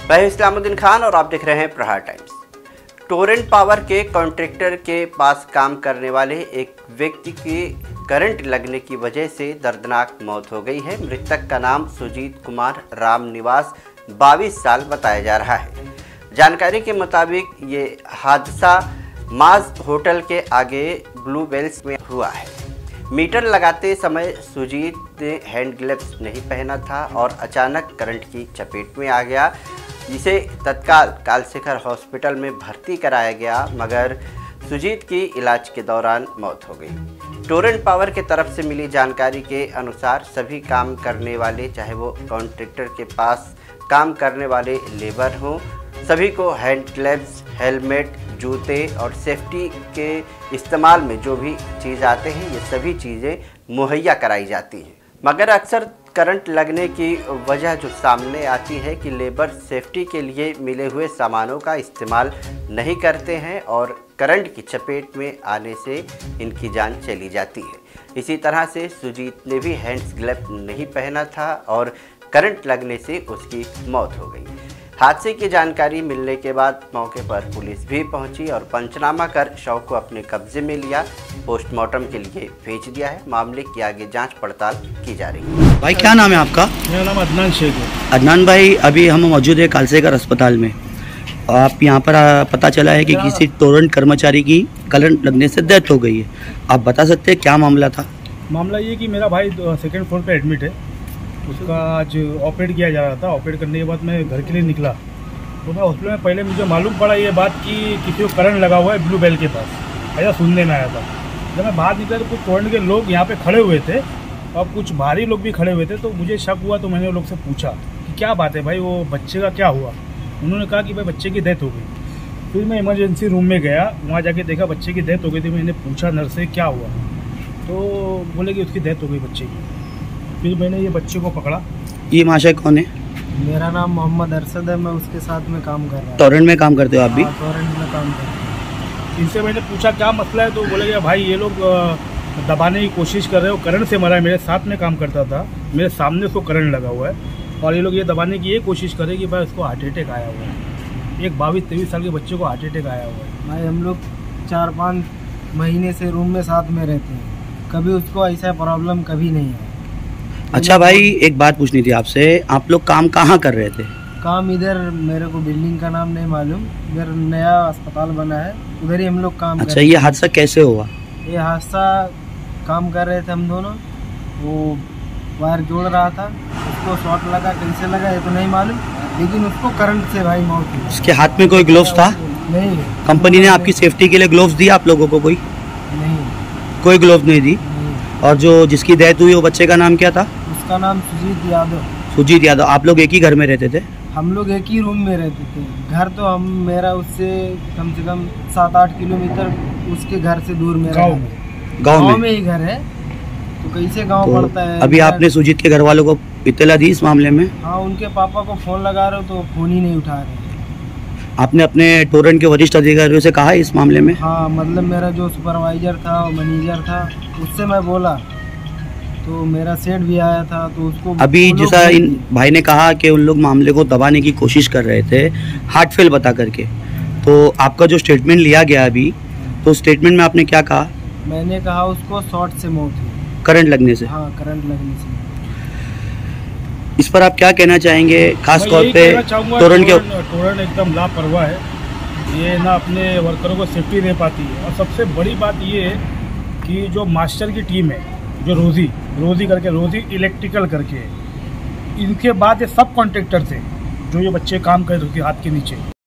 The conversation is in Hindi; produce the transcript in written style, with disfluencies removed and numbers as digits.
मैं इस्लामुद्दीन खान और आप देख रहे हैं प्रहार टाइम्स। टोरेंट पावर के कॉन्ट्रैक्टर के पास काम करने वाले एक व्यक्ति की करंट लगने की वजह से दर्दनाक मौत हो गई है। मृतक का नाम सुजीत कुमार राम निवास 22 साल बताया जा रहा है। जानकारी के मुताबिक ये हादसा माज होटल के आगे ब्लू बेल्स में हुआ है। मीटर लगाते समय सुजीत ने हैंड ग्लव्स नहीं पहना था और अचानक करंट की चपेट में आ गया, जिसे तत्काल कालशेखर हॉस्पिटल में भर्ती कराया गया, मगर सुजीत की इलाज के दौरान मौत हो गई। टोरेंट पावर के तरफ से मिली जानकारी के अनुसार सभी काम करने वाले, चाहे वो कॉन्ट्रैक्टर के पास काम करने वाले लेबर हों, सभी को हैंड ग्लव्स, हेलमेट, जूते और सेफ्टी के इस्तेमाल में जो भी चीज़ आते हैं, ये सभी चीज़ें मुहैया कराई जाती हैं। मगर अक्सर करंट लगने की वजह जो सामने आती है कि लेबर सेफ्टी के लिए मिले हुए सामानों का इस्तेमाल नहीं करते हैं और करंट की चपेट में आने से इनकी जान चली जाती है। इसी तरह से सुजीत ने भी हैंड्स ग्लव नहीं पहना था और करंट लगने से उसकी मौत हो गई। हादसे की जानकारी मिलने के बाद मौके पर पुलिस भी पहुंची और पंचनामा कर शव को अपने कब्जे में लिया, पोस्टमार्टम के लिए भेज दिया है। मामले की आगे जांच पड़ताल की जा रही है। भाई क्या नाम है आपका? मेरा नाम अदनान शेख है। अदनान भाई, अभी हम मौजूद है कालशेखर अस्पताल में। आप यहाँ पर पता चला है कि किसी टोरेंट कर्मचारी की करंट लगने से डेथ हो गई है। आप बता सकते हैं क्या मामला था? मामला ये कि मेरा भाई सेकंड फ्लोर पे एडमिट है। उसका आज ऑपरेट किया जा रहा था। ऑपरेट करने के बाद मैं घर के लिए निकला तो मैं हॉस्पिटल में पहले मुझे मालूम पड़ा ये बात कि किसी को करंट लगा हुआ है ब्लू बेल के पास। ऐसा सुनने में आया था। जब मैं बाहर निकला तो कुछ टोरेंट के लोग यहाँ पे खड़े हुए थे और कुछ भारी लोग भी खड़े हुए थे। तो मुझे शक हुआ, तो मैंने उन लोग से पूछा कि क्या बात है भाई, वो बच्चे का क्या हुआ। उन्होंने कहा कि भाई बच्चे की डेथ हो गई। फिर मैं इमरजेंसी रूम में गया, वहाँ जाके देखा बच्चे की डेथ हो गई थी। मैंने पूछा नर्स से क्या हुआ, तो बोले कि उसकी डेथ हो गई बच्चे की। फिर मैंने ये बच्चे को पकड़ा। ये महाशय कौन है? मेरा नाम मोहम्मद अरशद है। मैं उसके साथ में काम कर रहा हूँ। टोरेंट में काम करते हो आप भी? टोरेंट में काम कर रहा हूँ। इनसे मैंने पूछा क्या मसला है, तो बोले कि भाई ये लोग दबाने की कोशिश कर रहे हो, करंट से मरा है। मेरे साथ में काम करता था, मेरे सामने उसको करंट लगा हुआ है और ये लोग ये दबाने की ये कोशिश कर रहे हैं कि भाई उसको हार्ट अटैक आया हुआ है। एक 22-23 साल के बच्चे को हार्ट अटैक आया हुआ है। भाई हम लोग 4-5 महीने से रूम में साथ में रहते हैं, कभी उसको ऐसा प्रॉब्लम कभी नहीं है। अच्छा भाई, एक बात पूछनी थी आपसे, आप लोग काम कहाँ कर रहे थे? काम इधर, मेरे को बिल्डिंग का नाम नहीं मालूम, इधर नया अस्पताल बना है, उधर ही हम लोग काम अच्छा, ये हादसा कैसे हुआ? ये हादसा काम कर रहे थे हम दोनों, वो वायर जोड़ रहा था, उसको शॉर्ट लगा, कैसे लगा ये तो नहीं मालूम, लेकिन उसको करंट से भाई मौत हुई। उसके हाथ में कोई ग्लोव्स था? नहीं। कंपनी ने आपकी सेफ्टी के लिए ग्लोव्स दिया आप लोगों को? कोई नहीं, कोई ग्लोव्स नहीं दी। और जो जिसकी डेथ हुई वो बच्चे का नाम क्या था? उसका नाम सुजीत यादव। सुजीत यादव। आप लोग एक ही घर में रहते थे? हम लोग एक ही रूम में रहते थे। घर तो मेरा उससे कम से कम 7-8 किलोमीटर उसके घर से दूर में गाँव में ही घर है। तो कैसे गाँव तो पड़ता है। अभी आपने सुजीत के घर वालों को इत्तला दी इस मामले में? हाँ, उनके पापा को फोन लगा रहे हो तो फोन ही नहीं उठा रहे। आपने अपने टोरेंट के वरिष्ठ अधिकारियों से कहा इस मामले में? हाँ, मतलब मेरा जो सुपरवाइजर था, मैनेजर था, उससे मैं बोला तो मेरा सेठ भी आया था, तो उसको अभी जैसा इन भाई ने कहा कि उन लोग मामले को दबाने की कोशिश कर रहे थे हार्ट फेल बता करके, तो आपका जो स्टेटमेंट लिया गया अभी, तो स्टेटमेंट में आपने क्या कहा? मैंने कहा उसको शॉर्ट से मौत हुई, करंट लगने से। हाँ, करंट लगने से। इस पर आप क्या कहना चाहेंगे, खास तौर पे टोरेंट एकदम लापरवाह है। ये ना अपने वर्करों को सेफ्टी दे पाती है, और सबसे बड़ी बात ये है कि जो मास्टर की टीम है, जो रोजी इलेक्ट्रिकल करके, इनके बाद ये सब कॉन्ट्रैक्टर थे जो ये बच्चे काम कर रहे थे हाथ के नीचे।